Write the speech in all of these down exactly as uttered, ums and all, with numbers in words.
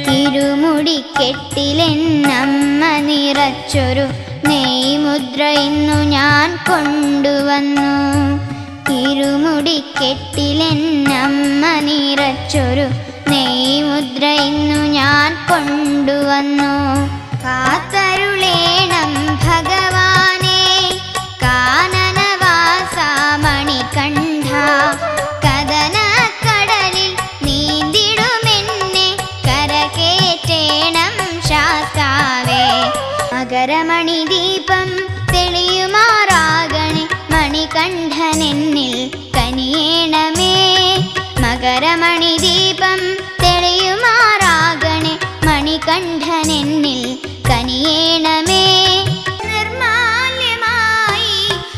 ഇരുമുടിക്കെട്ടിലെന്നമ്മ നിറച്ചൊരു നെയ്മുദ്ര ഇന്നു ഞാൻ കൊണ്ടുവന്നു. ഇരുമുടിക്കെട്ടിലെന്നമ്മ നിറച്ചൊരു നെയ്മുദ്ര ഇന്നു ഞാൻ കൊണ്ടുവന്നു. കാത്തരുളേണം ഭഗവാനേ കാനനവാസ മണികണ്ഠ, കദനക്കടലിൽ നീന്തിടുമെന്നെ കരകേറ്റേണം ശാസ്താവേ. മകരമണി ദീപം തെളിയുമാറാകണേ മണികണ്ഠനെന്നിൽ കനിയേണമേ. മകരമണി ദീപം തെളിയുമാറാകണേ മണികണ്ഠനെന്നിൽ കനിയേണമേ. നിർമാല്യമായി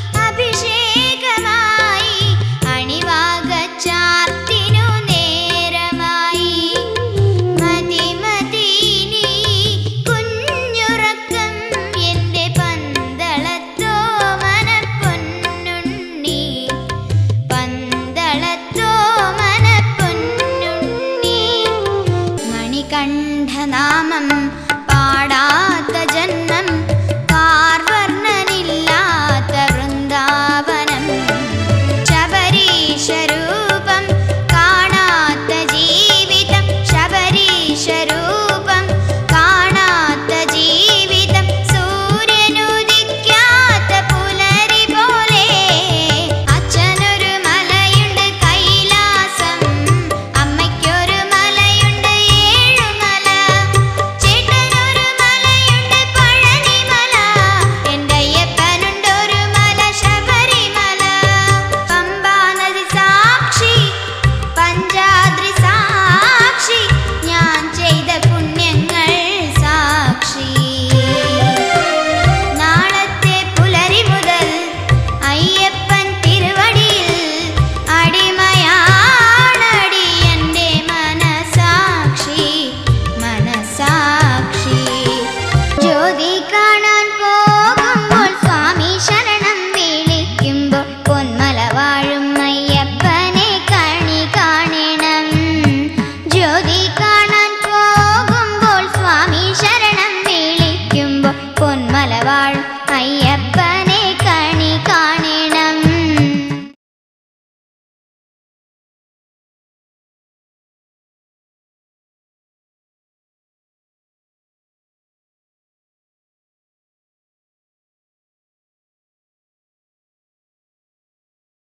അഭിഷേകമായി അണിവാകച്ചാർത്തിനു നേരമായി. മതിമതീനി കുഞ്ഞുറക്കം എൻ്റെ പന്തളത്തോ മനപ്പൊന്നുണ്ണി, പന്തളത്തോ മനപ്പൊന്നുണ്ണി. മണികണ്ഠനാമം പാടാത്ത ജന്മം